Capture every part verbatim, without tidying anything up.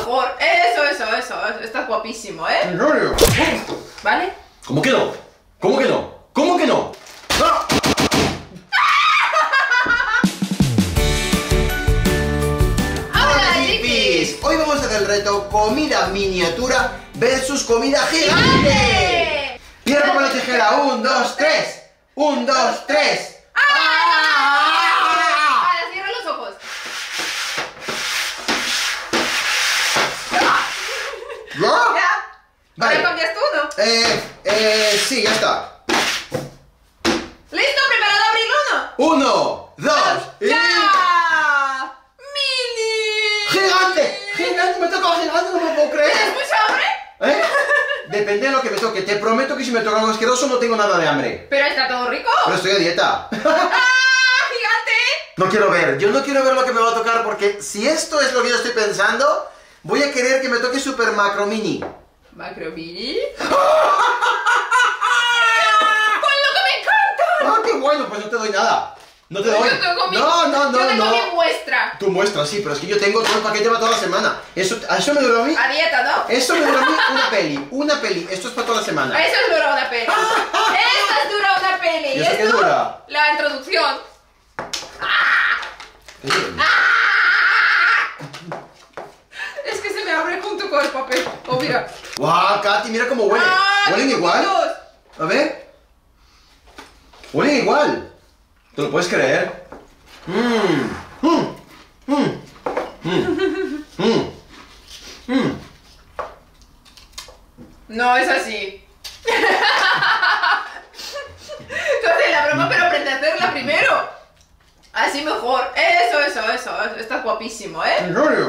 mejor. Eso, eso, eso. Estás guapísimo, ¿eh? ¿En serio? ¿Vale? ¿Cómo que no? ¿Cómo que no? ¿Cómo que no? ¡Ah! ¡Hola, Jipis! Hoy vamos a hacer el reto comida miniatura versus comida gigante. Piedra, papel o tijera. Un, dos, tres. Un, dos, tres. ¡Ah! Ahora cierra los ojos. ¿Ya? ¿Ya? Vale. ¿Ahora cambias tú, no? Eh, eh, sí, ya está. ¿Listo? ¿Preparado a abrir uno? Uno, dos y... ¡Ya! ¡Mini! ¡Gigante! ¡Gigante! ¡Me toca gigante! ¡No me puedo ¿Tienes creer! mucha hambre? ¿Eh? Depende de lo que me toque. Te prometo que si me toca algo asqueroso no tengo nada de hambre. Pero está todo rico. Pero estoy a dieta. ¡Ah! ¡Gigante! No quiero ver. Yo no quiero ver lo que me va a tocar porque si esto es lo que yo estoy pensando, voy a querer que me toque Super Macro Mini. ¿Macro Mini? ¡Con lo que me encanta! ¡Ah, qué bueno! Pues no te doy nada. No te doy. Yo tengo mi, No, no, no, yo tengo no. mi muestra. Tu muestra, sí, pero es que yo tengo todo el paquete para toda la semana. Eso, ¿a eso me dura a mí? A dieta, ¿no? Eso me dura a mí una peli. Una peli. Esto es para toda la semana. Eso es dura una peli. Esta es dura una peli. ¿Y eso qué esto, dura? La introducción. Bien. Es que se me abre junto con el papel. Oh, mira. ¡Guau, Katy! Mira cómo huele. ¡Ah, ¿Huelen qué igual? bonitos! A ver. Huelen igual. ¿Te lo puedes creer? Mmm. Mmm. Mmm. Mmm. Mmm. No es así. Tú haces la broma, pero aprende a hacerla primero. Así mejor. Eso, eso, eso. Estás guapísimo, ¿eh? ¿En serio?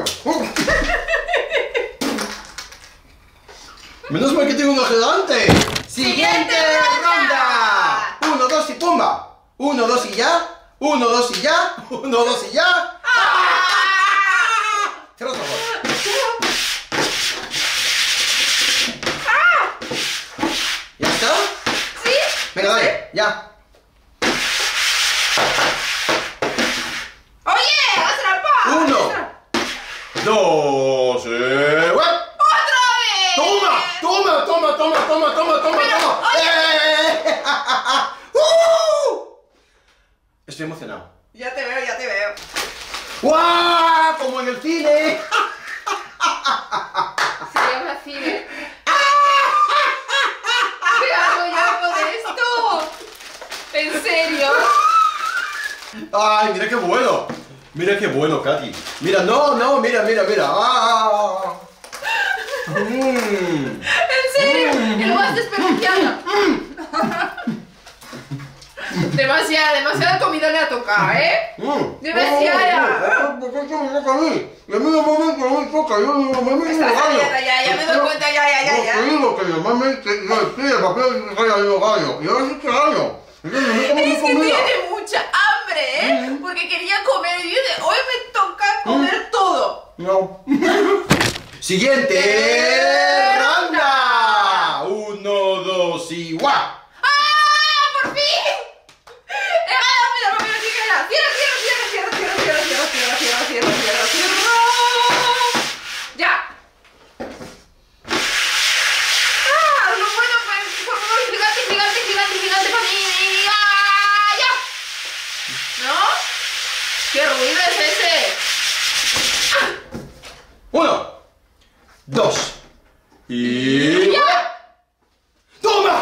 Menos mal que tengo una gigante. ¡Siguiente ronda! Uno, dos y pumba. Uno, dos y ya. Uno, dos y ya. Uno, dos y ya. Cierra los ojos. ¿Ya está? ¿Sí? Venga, dale, ya. ¡Oye! ¡Haz trampa! Uno. Dos, eh, ¡guap! ¡Otra vez! ¡Toma! ¡Toma, toma, toma, toma, toma, toma, Pero, toma! oye. ¡Eh! ¡Uh! Estoy emocionado. Ya te veo, ya te veo. ¡Guau! ¡Como en el cine! Se llama cine. ¿Qué hago yo con esto? ¿En serio? ¡Ay, mira qué bueno! Mira qué bueno, Katy. Mira, no, no, mira, mira, mira. ¡Ah! Mm. ¿En serio? Y lo vas desperdiciando. Demasiada, demasiada comida le ha tocado, ¿eh? Mm. Demasiada. ¿Por qué me toca a mí? Y a mí normalmente no me toca, yo normalmente Estás no a gano. dieta, ya, ya me doy cuenta, ya, ya, ya, No, ya. te digo que normalmente no estoy el papel y yo gallo. Y ahora sí que gallo. Entonces no como mi Es que comida. tiene mucha hambre, ¿eh? Porque quería comer y yo de hoy me toca comer todo. No. Siguiente ronda. Uno, dos y ¡guau! ¡Ah! ¡Por fin! ¡He ganado! ¡Mira, papel o tijera! ¡Cierra, cierra, cierra, cierra, cierra, cierra, cierra, cierra, cierra, cierra, cierra, cierra! ¡Ya! ¡Ah! Lo bueno, pues, por favor, gigante, gigante, gigante, gigante para mí. ¡Ah! ¡Ya! ¿No? ¿Qué ruido es ese? Uno, dos y ¡Ya! ¡toma!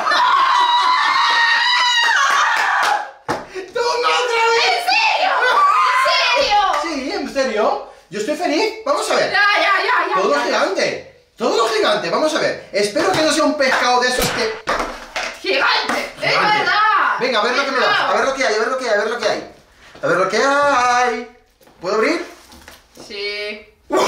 ¡Toma otra ¿En vez! serio? ¿En serio? Sí, ¿en serio? Yo estoy feliz. Vamos a ver. Ya, ya, ya, ya. Todo lo ya, ya. gigante. Todo lo gigante. Vamos a ver. Espero que no sea un pescado de esos que... ¡Gigante! ¡Es Gigante. verdad! Venga, a ver lo que me das. A ver lo que hay, a ver lo que hay, a ver lo que hay. A ver lo que hay. ¿Puedo abrir? Sí.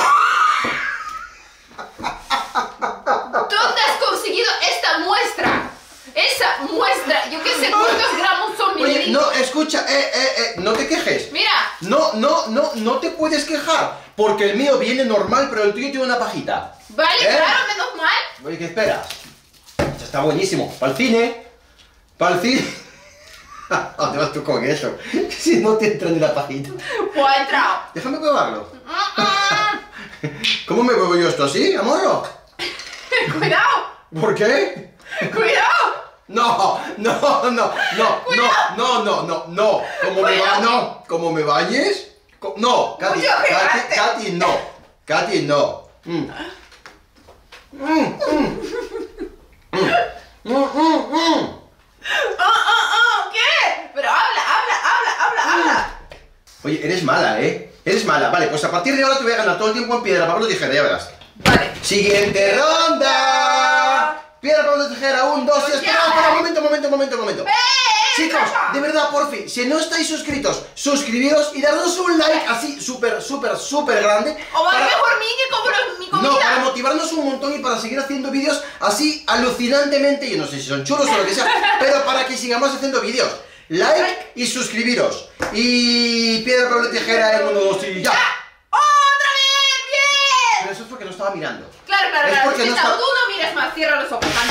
¿Dónde has conseguido esta muestra? Esa muestra. Yo qué sé cuántos gramos son Oye, mililitros. no, escucha, eh, eh, eh, no te quejes. Mira. No, no, no, no te puedes quejar. Porque el mío viene normal, pero el tuyo tiene una pajita. Vale, ¿Eh? claro, menos mal. Oye, ¿qué esperas? Ya está buenísimo. Para el cine. Para el cine. ¿A dónde vas tú con eso? Si no te entra ni la pajita. Pues ha entrado. Déjame probarlo. Mm, mm. ¿Cómo me muevo yo esto así, amorro? ¡Cuidado! ¿Por qué? ¡Cuidado! No, no, no, no, no, no, no, no, no. ¿Cómo me va? No. ¿Cómo me bañes? Co- No, Katy, Mucho Katy, gigante. Katy, no. Katy, no. Mm. Mm, mm. Mm, mm, mm, mm. ¡Oh, oh, oh! ¿Qué? Pero habla, habla, habla, habla, habla. Oye, eres mala, ¿eh? Eres mala. Vale, pues a partir de ahora te voy a ganar todo el tiempo en piedra, papel o tijera, ya verás. Vale. Siguiente ronda. Piedra, papel o tijera, un, dos, y espera, espera, un momento, un momento, un momento, un momento. ¡Eh! Chicos, calma! de verdad, por fin, si no estáis suscritos, suscribiros y darnos un like así súper, súper, súper grande. O va para- mejor mí que como los- mi comida. No, para motivarnos un montón y para seguir haciendo vídeos así alucinantemente, yo no sé si son chulos o lo que sea, pero para que sigamos haciendo vídeos. Like y suscribiros. Y piedra, papel, tijera en uno, dos y ya. ¡Otra vez! ¡Bien! Pero eso es porque no estaba mirando. Claro, claro, Es claro. porque Si no está- está- Tú no mires más, cierra los ojos, anda.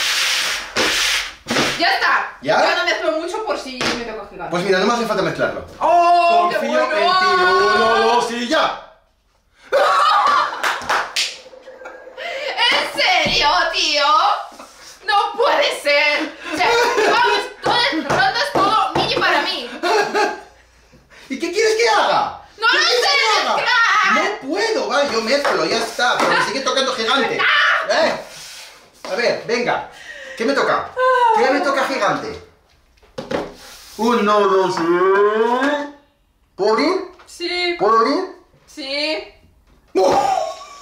Ya está. ¿Ya? Ya no mezclo mucho por si me toca gigante. Pues mira, no me hace falta mezclarlo. ¡Oh, Confío qué bueno! en ti. Uno, dos y ya. ¿En serio, tío? No puede ser. O sea, vamos, todas las rondas, todo mini para mí. ¿Y qué quieres que haga? ¡No ¿Qué lo quieres sé que haga? mezclar! No puedo, vale, yo mezclo, ya está, pero me sigue tocando gigante. ¿Eh? A ver, venga. ¿Qué me toca? ¿Qué me toca gigante? Uno, dos, y... ¿Puedo abrir? Sí, ¿Puedo abrir? sí. ¡Oh!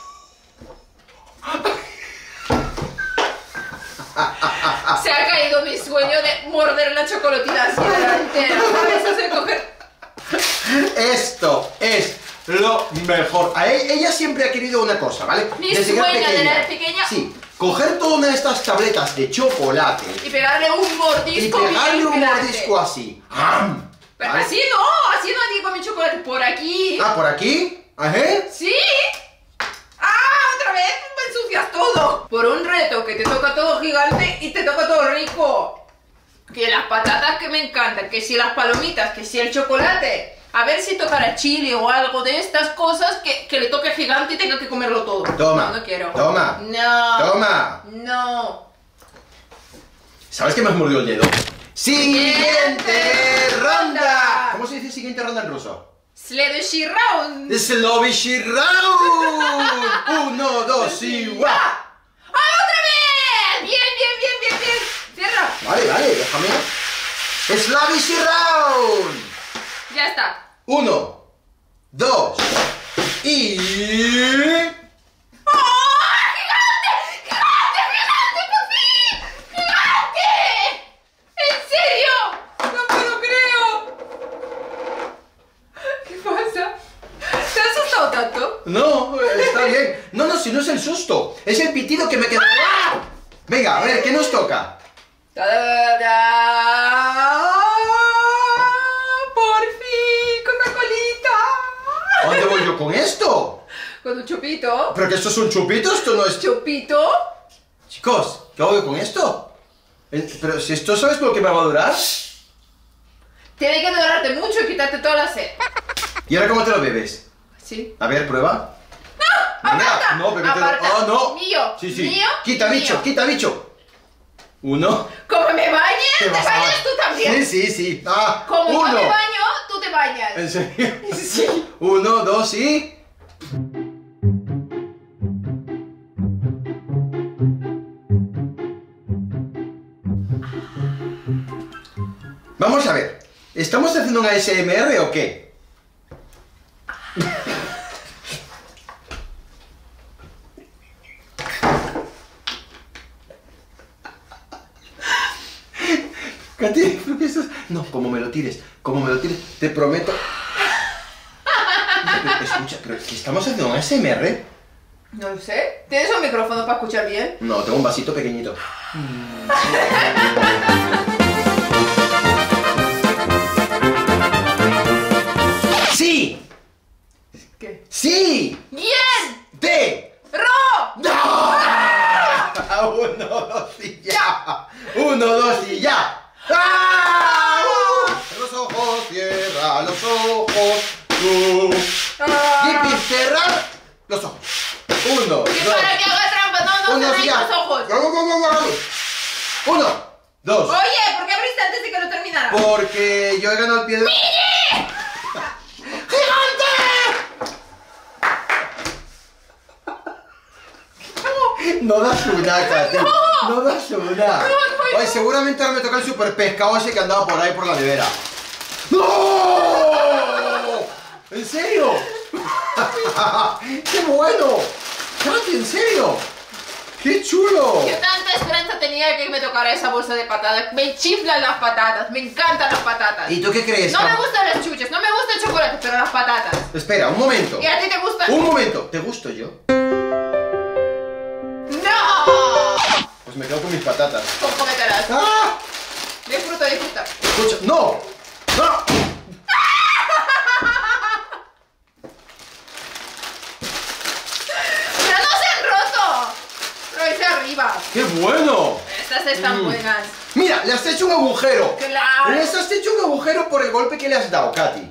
Se ha caído mi sueño de morder la chocolatina así entera. ¿Sabes? Eso de coger. Esto es lo mejor. A e- ella siempre ha querido una cosa, ¿vale? Mi Desde que era sueño de la pequeña. Sí, coger todas una de estas tabletas de chocolate Y pegarle un y mordisco. pegarle bien un grande. mordisco así. ¡Am! Pero ¿Vale? así no, así no digo mi chocolate. Por aquí. Ah, por aquí. Ajá. ¿Sí? ¡Ah! ¡Otra vez! ¡Me ensucias todo! Por un reto que te toca todo gigante y te toca todo rico. Que las patatas que me encantan, que si las palomitas, que si el chocolate. A ver si tocará chile o algo de estas cosas que, que le toque gigante y tenga que comerlo todo. Toma. No, no quiero. Toma. No. Toma. No. ¿Sabes que me has mordido el dedo? ¡Siguiente ronda! ¿Cómo se dice siguiente ronda en ruso? Следующий round. ¡Slovishi round! Uno, dos y ¡guau! ¡Ah, otra vez! Bien, bien, bien, bien, bien. Cierra. Vale, vale, déjame. ¡Slovishi round! Ya está. Uno, dos y... ¡Oh! ¡Gigante! ¡Gigante! ¡Gigante! ¡Por fin! ¡Gigante! ¿En serio? ¡No me lo creo! ¿Qué pasa? ¿Te has asustado tanto? No, está bien. No, no, si no es el susto. Es el pitido que me queda... ¡Ah! Venga, a ver, ¿qué nos toca? ¡Ta-da-da! ¡Por fin! ¡Coca-Colita! ¿A dónde voy yo con esto? Con un chupito. ¿Pero que esto es un chupito? Esto no es... ¿Chupito? Chicos, ¿qué hago yo con esto? Eh, Pero si esto, ¿sabes por qué me va a durar? Tiene que durarte mucho y quitarte toda la sed. ¿Y ahora cómo te lo bebes? Sí. A ver, prueba. ¡No! ¡Aparta! No, bébetelo. ¡Aparta! ¡Oh, no! Mío. Sí, sí. Mío. Quita, mío. bicho, quita, bicho. Uno. Como me bañes, te, vas a- bañas tú también. Sí, sí, sí. Ah, Como uno. yo me baño, tú te bañas. ¿En serio? Sí. Uno, dos y... Vamos a ver. ¿Estamos haciendo un A S M R o qué? Katy, ¿por qué estás...? No, como me lo tires, como me lo tires, te prometo... Pero, escucha, pero ¿qué estamos haciendo un A S M R? No lo sé. ¿Tienes un micrófono para escuchar bien? No, tengo un vasito pequeñito. ¡Sí! ¿Qué? ¡Sí! ¡Bien! ¡De! ¡Ro! ¡No! Uno, dos y ya. Uno, dos y ya. ¡Ah! ¡Uh! Cierra los ojos, cierra los ojos. Uh. Ah. Yipi, cerrar los ojos. Uno, ¿Qué dos. para que haga trampa? No, no Uno, cerréis ya. los ojos. No, no, no, no, no. Uno, dos. Oye, ¿por qué abriste antes de que lo terminara? Porque yo he ganado el pie de... ¡Mini! ¡Gigante! No das una, Katy. No. No das una. No, no, Oye, no. seguramente ahora me toca el super pescado ese que andaba por ahí por la nevera. ¡No! ¿En serio? ¡Qué bueno! Katy, ¿en serio? ¡Qué chulo! Yo tanta esperanza tenía que me tocara esa bolsa de patatas. Me chiflan las patatas, me encantan las patatas. ¿Y tú qué crees? No Katy? me gustan las chuches, no me gusta el chocolate, pero las patatas. Espera, un momento. ¿Y a ti te gustan? Un momento. ¿Te gusto yo? ¡No! Pues me quedo con mis patatas. Pues cómetelas. ¡Ah! Disfruta, disfruta. Escucha, ¡no! ¡No! ¡Pero no se han roto! Lo hice arriba. ¡Qué bueno! Estas están Mm. buenas. Mira, le has hecho un agujero. ¡Claro! Les has hecho un agujero por el golpe que le has dado, Katy.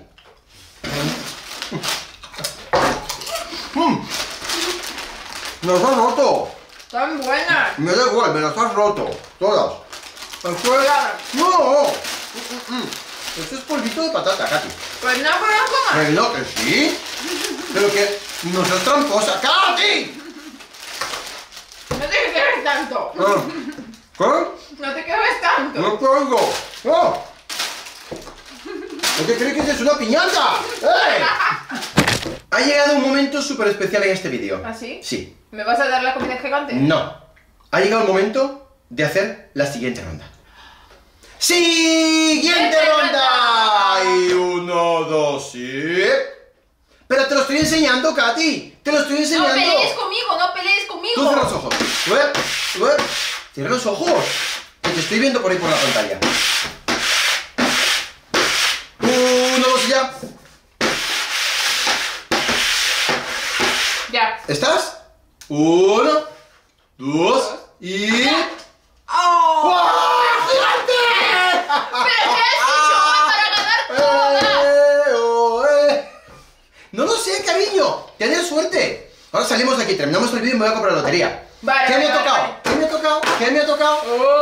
Mm. ¡Me las has roto! Están buenas. Me da igual, me las has roto. Todas. Claro. ¡No! Mm, mm, mm. Esto es polvito de patata, Katy. Pues no conozco más. Pues no, que sí. Pero que no seas tramposa. ¡Katy! No te quejes tanto. Ah. ¿Qué? No te quejes tanto. No te oigo. ¡Oh! ¿No te crees que es una piñata? ¡Eh! Ha llegado un momento súper especial en este vídeo. ¿Ah, sí? Sí. ¿Me vas a dar la comida gigante? No. Ha llegado el momento de hacer la siguiente ronda. ¡Siguiente Siguiente ronda! ronda. Y uno, dos y... Pero te lo estoy enseñando, Katy. Te lo estoy No enseñando. pelees conmigo, no pelees conmigo. Tú cierra los ojos. Uep, uep. Cierra los ojos. Que te estoy viendo por ahí por la pantalla. Uno, dos y ya. Ya. ¿Estás? Uno, dos y... ¡Oh! ¡Wow! ¡Gigante! ¿Pero qué has hecho hoy para ganar todas? Eh, oh, eh. No lo sé, cariño. Tienes suerte. Ahora salimos de aquí, terminamos el vídeo y me voy a comprar la lotería. Vale, ¿Qué vale, me ha vale, tocado? vale. ¿Qué me ha tocado? ¿Qué me ha tocado?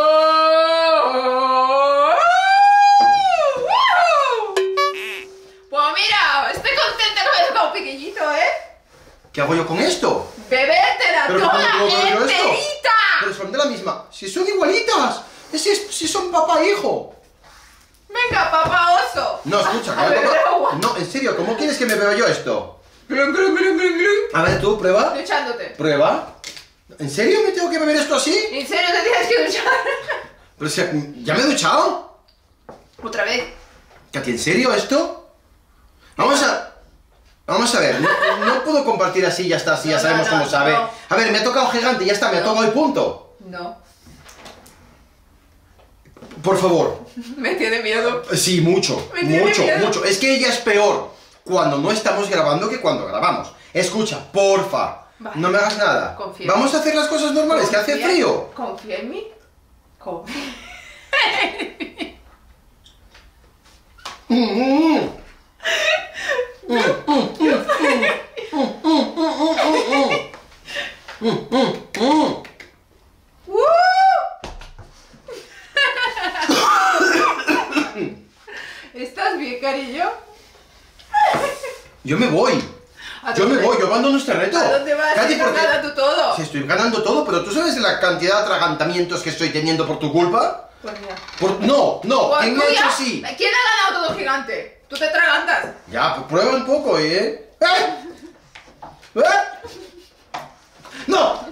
Pues mira, estoy contenta que me ha tocado pequeñito, ¿eh? ¿Qué hago yo con esto? ¡Bebértela ¿Pero toda cómo puedo comer yo esto? enterita! Pero son de la misma. Si son igualitas. Si, es- si son papá e hijo. Venga, papá oso. No, escucha, A que beber papá- agua. No, en serio, ¿cómo quieres que me beba yo esto? Glun, glun, glun, glun, glun. A ver, tú, prueba. Duchándote. Prueba. ¿En serio me tengo que beber esto así? ¿En serio te tienes que duchar? Pero si, ¿ya me he duchado? Otra vez. ¿Katy, en serio esto? Vamos a... Vamos a ver, no, no puedo compartir así, ya está, así, ya No, sabemos no, cómo no, sabe. no. A ver, me ha tocado gigante, ya está, me ha No. tocado el punto. No. Por favor. Me tiene miedo. Sí, mucho, Me tiene mucho, miedo. mucho. Es que ella es peor cuando no estamos grabando que cuando grabamos. Escucha, porfa, Vale. no me hagas nada. Confía. Vamos a hacer las cosas normales, que hace Confía- frío. Confía en mí. Confía. Mm, mm. Mm, mm, mm, mm. Mm, mm, mm, mm, mm. Mm, mm, mm. ¡Uh! ¿Estás bien, cariño? Yo me voy. ¿A Yo me dónde? voy, yo abandono este reto. ¿A dónde vas? Katy, Estás ¿por qué? ganando todo. Si estoy ganando todo, pero ¿tú sabes la cantidad de atragantamientos que estoy teniendo por tu culpa? Pues mira. Por... No, no, Pues ¿quién tú me ha hecho ya- así? ¿Quién ha ganado todo gigante? ¿Tú te atragantas? Ya, pues prueba un poco, ¿eh? ¿Eh? ¿Eh? ¡No!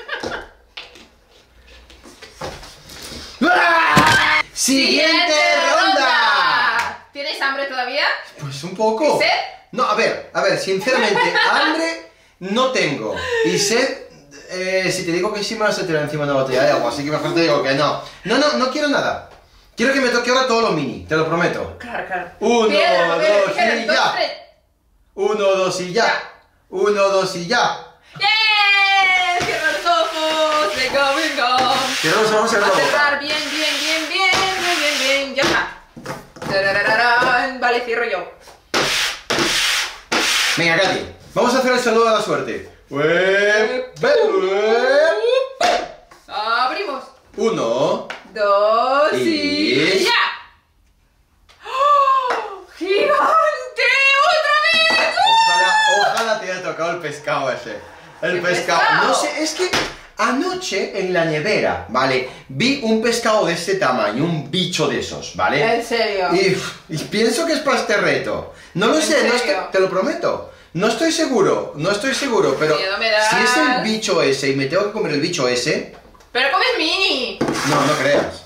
¡Ah! ¡Siguiente ronda! ¿Tienes hambre todavía? Pues un poco. ¿Y sed? No, a ver, a ver, sinceramente, hambre no tengo. Y sed, eh, si te digo que sí me vas a tirar encima una botella de agua, así que mejor te digo que no. No, no, no quiero nada. Quiero que me toque ahora todo lo mini, te lo prometo. Claro, claro. Uno, Piedra, papel, dos tijera, y dos, ya. tres. Uno, dos y ya. Uno, dos y ya. ¡Yeah! ¡Cierra los ojos! ¡Venga, venga! Cierra los ojos y A abre la boca. cerrar bien, bien, bien, bien, bien, bien, bien. Ya está. Tararararán. Vale, cierro yo. Venga, Katy. Vamos a hacer el saludo a la suerte. Abrimos. Uno. Dos y... Y- ¡ya! ¡Oh! ¡Gigante! ¡Otra vez! Ojalá, ojalá te haya tocado el pescado ese. El ¿Qué pescado. pescado? No sé, es que anoche en la nevera, ¿vale? Vi un pescado de este tamaño, un bicho de esos, ¿vale? ¿En serio? Y, y pienso que es para este reto. No lo ¿En sé, no serio? estoy- te lo prometo. No estoy seguro, no estoy seguro, pero Miedo me das. si es el bicho ese y me tengo que comer el bicho ese, ¡Pero comes mini! no, no creas.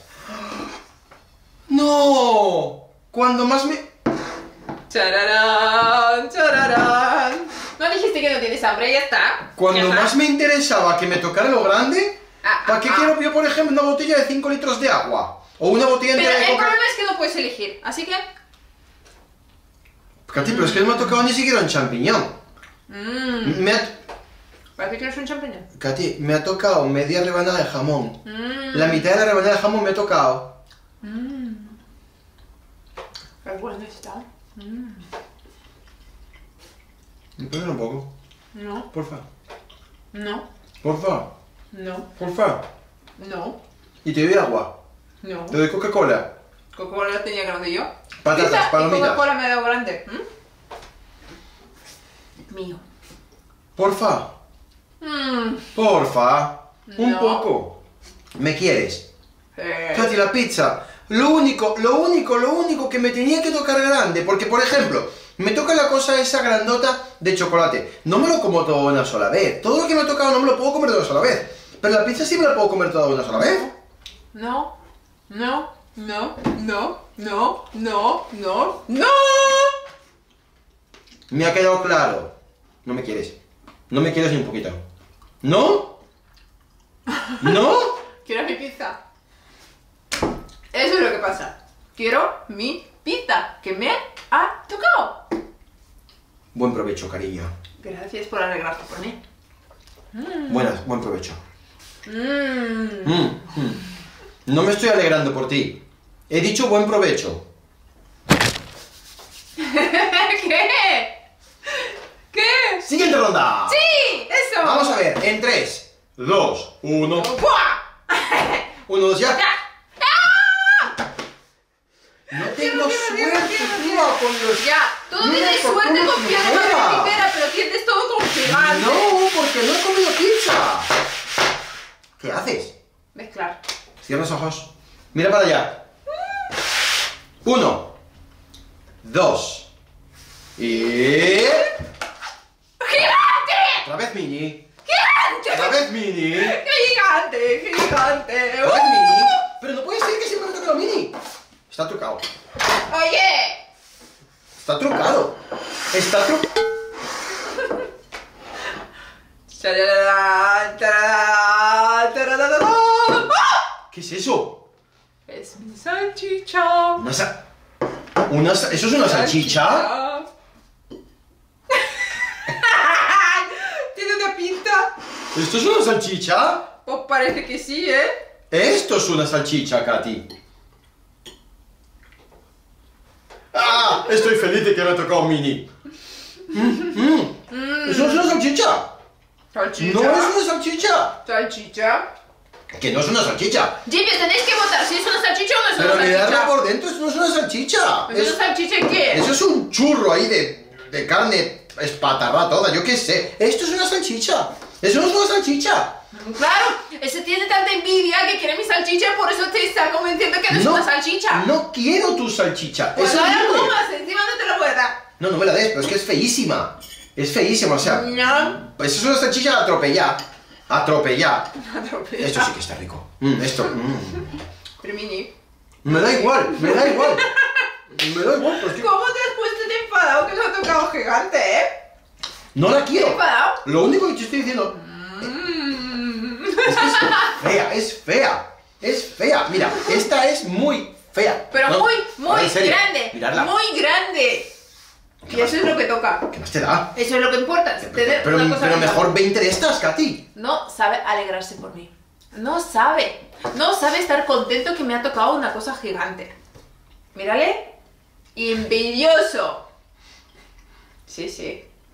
¡No! Cuando más me... ¡Chararán! ¡Chararán! ¿No dijiste que no tienes hambre? Ya está. Cuando Ya más está. me interesaba que me tocara lo grande, Ah, ¿para qué ah, quiero yo, por ejemplo, una botella de cinco litros de agua? O una botella Pero entera de el coca... problema es que no puedes elegir, así que... Katy, pero es que no me ha tocado ni siquiera un champiñón. Mmm. Me ha... ¿Para qué quieres un champiñón? Katy, me ha tocado media rebanada de jamón. Mmm. La mitad de la rebanada de jamón me ha tocado. Mmm. Qué bueno está. Mmm. ¿Me puedes dar un poco? No, Porfa. no, Porfa. no, Porfa. no, Y te doy agua. no. Te doy Coca-Cola. Coca-Cola tenía grande yo. Patatas, Pizza y palomitas. Coca-Cola me ha dado grande. ¿Mm? Mío. Porfa. Mmm. Porfa. Un No. poco. ¿Me quieres? Eh. Katy, la pizza. Lo único, lo único, lo único que me tenía que tocar grande. Porque, por ejemplo, me toca la cosa esa grandota de chocolate. No me lo como todo de una sola vez. Todo lo que me ha tocado no me lo puedo comer de una sola vez. Pero la pizza sí me la puedo comer toda de una sola vez. No, no, no, no, no, no, no, no. Me ha quedado claro. No me quieres. No me quieres ni un poquito. ¿No? ¿No? Quiero mi pizza. Eso es lo que pasa. Quiero mi pizza que me ha tocado. Buen provecho, cariño. Gracias por alegrarte por mí. Buenas, buen provecho. Mmm. Mm, mm. No me estoy alegrando por ti. He dicho buen provecho. ¿Qué? ¿Qué? Siguiente ronda. ¡Sí! ¡Eso! Vamos a ver, en tres, dos, uno. ¡Buah! uno, dos, ya. ¡Ya! No Quiero, tengo quiero, quiero, suerte, quiero, tío, quiero. con los... Ya, tú Mira tienes por suerte cómo con se piedra, juega. papel, tijera, pero tienes todo con gigante. No, porque no he comido pizza. ¿Qué haces? Mezclar. Cierra los ojos. Mira para allá. Uno. Dos. Y... ¡Gigante! Otra vez mini. ¡Gigante! Otra vez mini. ¡Qué gigante! ¡Qué gigante! Otra vez mini. Pero no puede ser que siempre me toque lo mini. Está trucado. ¡Oye! Está trucado. Está trucado. Tararán, tararán, tararán. ¡Ah! ¿Qué es eso? Es mi salchicha. Una sa... Una sa- ¿Eso es una salchicha? Tiene una pinta. ¿Esto es una salchicha? Pues parece que sí, ¿eh? Esto es una salchicha, Katy. ¡Ah! Estoy feliz de que me ha tocado mini. Mm, mm. ¿Eso es una salchicha? Salchicha. No es una salchicha. Salchicha. Que no es una salchicha. Jimmy, tenéis que votar si es una salchicha o no es Pero una mirarla salchicha. por dentro, eso no es una salchicha. ¿Es Es- una salchicha en qué? Eso es un churro ahí de, de carne espatarrada toda, yo qué sé. Esto es una salchicha. Eso no es una salchicha. Claro, ese tiene tanta envidia que quiere mi salchicha, por eso te está convenciendo que no es una salchicha. No quiero tu salchicha. Pues es no la horrible. comas, encima no te la voy a dar. No, no me la des, pero es que es feísima. Es feísima, o sea. No. Pues eso es una salchicha atropellada. Atropellada. Atropella. Esto sí que está rico. Mm, esto. mm. Pero Mini, Me da igual, me da igual. Me da igual, pues que... ¿cómo te has puesto de enfadado que te ha tocado gigante, eh? No la ¿Te has quiero. enfadado? Lo único que te estoy diciendo Mm. es que es fea, es fea. Es fea. Mira, esta es muy fea. Pero No, muy, ahora, muy en serio, grande. Miradla. Muy grande. ¿Qué Y más? eso es lo que toca. ¿Qué más te da? Eso es lo que importa. Tener Pero, una cosa pero rica. mejor veinte de estas, Katy. No sabe alegrarse por mí. No sabe. No sabe estar contento que me ha tocado una cosa gigante. Mírale. Envidioso. Sí, sí.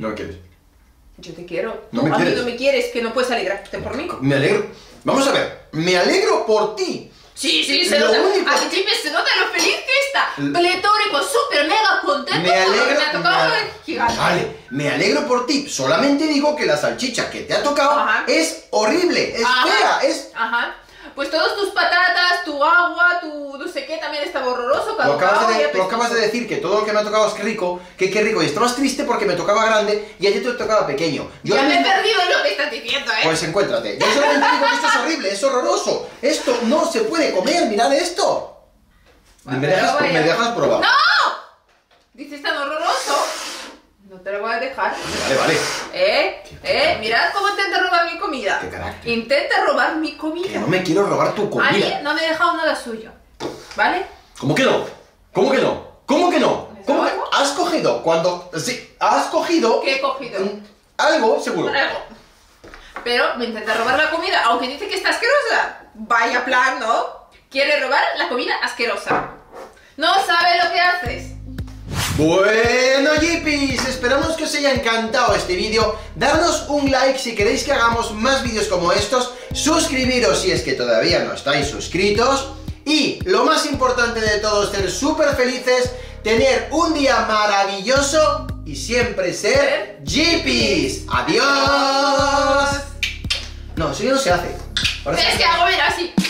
No me quieres. Yo te quiero. No Tú me a mí quieres. no me quieres, que no puedes alegrarte por mí. Me alegro. Vamos a ver. Me alegro por ti. Sí, sí, se Lo nota. único- A ti se nota lo feliz que está. L- Pletórico, súper mega contento. Me alegro. porque me ha tocado me- el gigante. Vale, me alegro por ti. Solamente digo que la salchicha que te ha tocado Ajá. es horrible, es Ajá. fea, es. Ajá. Pues todos tus patatas, tu agua, tu no sé qué también estaba horroroso, Lo acabas, caducado de, y lo apestoso. acabas de decir, que todo lo que me ha tocado es que rico, que qué rico. Y estabas triste porque me tocaba grande y a ti te tocaba pequeño. Yo Ya ahora me he mismo- perdido en lo que estás diciendo, ¿eh? Pues encuéntrate. Yo solamente digo que esto es horrible, es horroroso. Esto no se puede comer, mirad esto. Bueno, me, pero dejas, vaya. me dejas probar. ¡No! Dices tan horroroso. No te lo voy a dejar. Vale, vale. ¿Eh? ¿Eh? Mirad cómo intenta robar mi comida. Qué carácter. Intenta robar mi Que comida. no me quiero robar tu A mí comida. no me he dejado nada suyo. ¿Vale? ¿Cómo que no? ¿Cómo que no? ¿Cómo que no? ¿Cómo que algo? has cogido cuando sí, has cogido ¿Qué he cogido? mm, algo seguro? Algo. Pero me intenta robar la comida, aunque dice que está asquerosa. Vaya plan, ¿no? Quiere robar la comida asquerosa. No sabe lo que haces. Bueno, Jeepies, esperamos que os haya encantado este vídeo. Darnos un like si queréis que hagamos más vídeos como estos. Suscribiros si es que todavía no estáis suscritos. Y lo más importante de todo, ser súper felices, tener un día maravilloso y siempre ser Jeepies. ¡Adiós! No, eso ya no se hace. Ahora ¿Qué sí. es que hago? Mira, así.